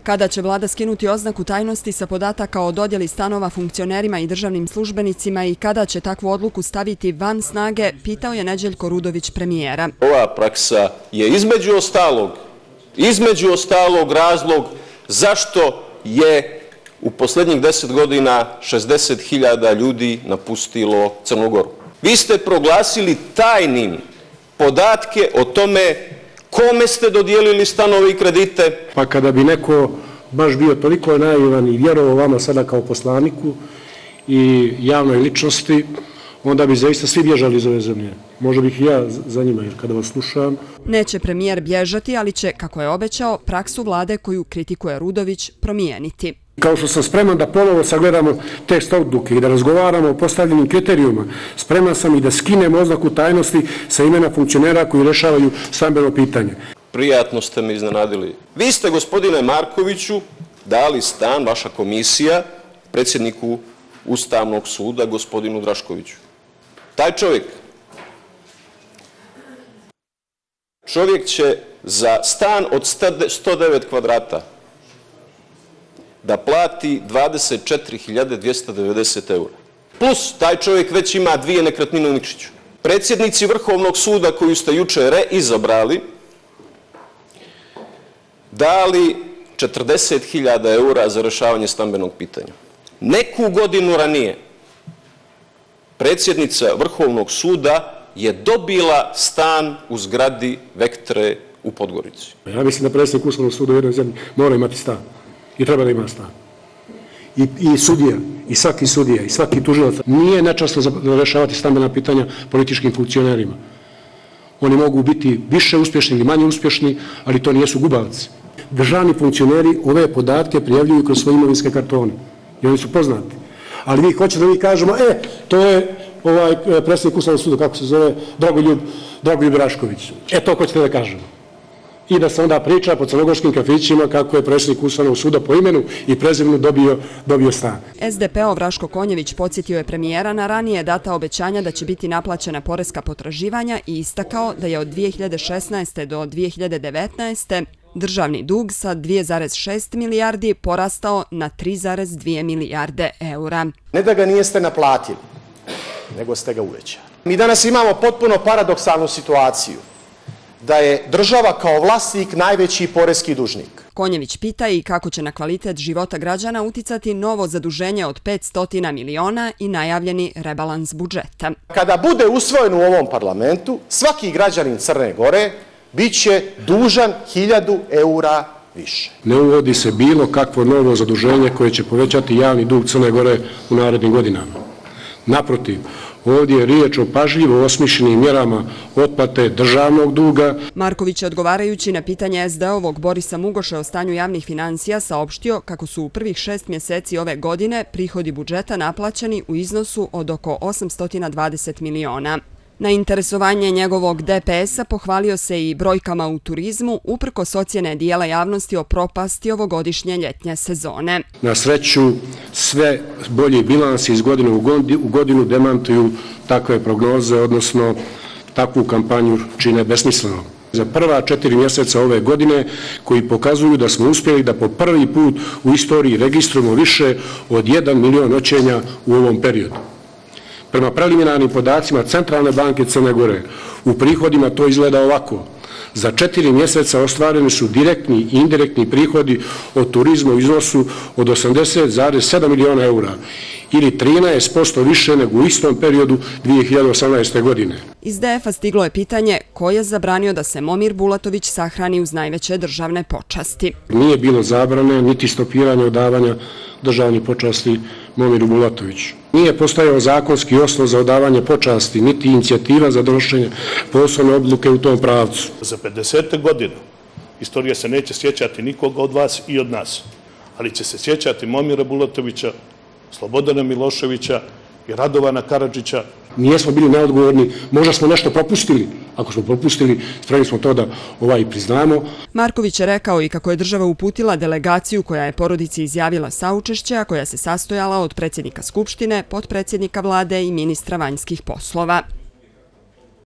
Kada će vlada skinuti oznaku tajnosti sa podataka o dodjeli stanova funkcionerima i državnim službenicima i kada će takvu odluku staviti van snage, pitao je Neđeljko Rudović premijera. Ova praksa je između ostalog razlog zašto je u posljednjih 10 godina 60.000 ljudi napustilo Crnu Goru. Vi ste proglasili tajnim podatke o tome kome ste dodijelili stanove i kredite. Pa kada bi neko baš bio toliko naivan i vjerovao vama sada kao poslaniku i javnoj ličnosti, onda bi zaista svi bježali iz ove zemlje. Možda bih i ja za njima, jer kada vas slušam... Neće premijer bježati, ali će, kako je obećao, praksu vlade koju kritikuje Rudović promijeniti. Kao što sam spreman da ponovo sagledamo tekst odluke i da razgovaramo o postavljenim kriterijuma, spreman sam i da skinem oznaku tajnosti sa imena funkcionera koji rješavaju stambeno pitanje. Prijatno ste me iznenadili. Vi ste, gospodine Markoviću, dali stan, vaša komisija, predsjedniku Ustavnog suda, gospodinu Draškoviću. Taj čovjek će za stan od 109 kvadrata da plati 24.290 eura. Plus, taj čovjek već ima 2 nekretnine u Nikšiću. Predsjednici Vrhovnog suda koju ste juče reizabrali dali 40.000 eura za rješavanje stambenog pitanja. Neku godinu ranije predsjednica Vrhovnog suda je dobila stan u zgradi Vektre u Podgorici. Ja mislim da predsjednik Ustavnog suda u jednoj zemlji mora imati stan. I treba da ima stan. I sudija, i svaki tužilac. Nije nečasno rješavati stambena pitanja političkim funkcionerima. Oni mogu biti više uspješni ili manje uspješni, ali to nijesu gubavci. Državni funkcioneri ove podatke prijavljuju kroz svoje imovinske kartone. I oni su poznati. Ali vi hoćete da mi kažemo, to je predsjednik Ustavnog suda, kako se zove, Dragoljub Rašković. To hoćete da kažemo. I da se onda priča po crnogorskim kafićima kako je predsjednik Ustavnog suda po imenu i prezimenu dobio stan. SDP-ov Raško Konjević podsjetio je premijera na ranije data obećanja da će biti naplaćena poreska potraživanja i istakao da je od 2016. do 2019. državni dug sa 2,6 milijardi porastao na 3,2 milijarde eura. Ne da ga niste naplatili, nego ste ga uvećali. Mi danas imamo potpuno paradoksalnu situaciju da je država kao vlasnik najveći poreski dužnik. Konjević pita i kako će na kvalitet života građana uticati novo zaduženje od 500 miliona i najavljeni rebalans budžeta. Kada bude usvojen u ovom parlamentu, svaki građanin Crne Gore bit će dužan 1.000 eura više. Ne uvodi se bilo kakvo novo zaduženje koje će povećati javni dug Crne Gore u narednim godinama. Naprotiv, ovdje je riječ o pažljivo osmišljenim mjerama otplate državnog duga. Marković je odgovarajući na pitanje SD-ovog Borisa Mugoša o stanju javnih financija saopštio kako su u prvih 6 mjeseci ove godine prihodi budžeta naplaćeni u iznosu od oko 820 miliona. Na interesovanje njegovog DPS-a pohvalio se i brojkama u turizmu, uprkos ocjene dijela javnosti o propasti ovogodišnje ljetnje sezone. Na sreću, sve bolji bilansi iz godine u godinu demantuju takve prognoze, odnosno takvu kampanju čine besmislenom. Za prva 4 mjeseca ove godine koji pokazuju da smo uspjeli da po prvi put u istoriji registrujemo više od 1 milion noćenja u ovom periodu. Prema preliminarnim podacima Centralne banke Crne Gore, u prihodima to izgleda ovako. Za 4 mjeseca ostvareni su direktni i indirektni prihodi od turizma u iznosu od 80,7 miliona eura ili 13% više nego u istom periodu 2018. godine. Iz DF-a stiglo je pitanje ko je zabranio da se Momir Bulatović sahrani uz najveće državne počasti. Nije bilo zabrane niti stopiranja odavanja državnih počasti Momiru Bulatoviću. Nije postojao zakonski osnov za odavanje počasti, niti inicijativa za donošenje posebne odluke u tom pravcu. Za 50 godina istorija se neće sjećati nikoga od vas i od nas, ali će se sjećati Momira Bulatovića, Slobodana Miloševića i Radovana Karadžića. Nijesmo bili neodgovorni, možda smo nešto propustili. Ako smo propustili, spremni smo to da priznamo. Marković je rekao i kako je država uputila delegaciju koja je porodici izjavila saučešće, a koja se sastojala od predsjednika Skupštine, potpredsjednika vlade i ministra vanjskih poslova.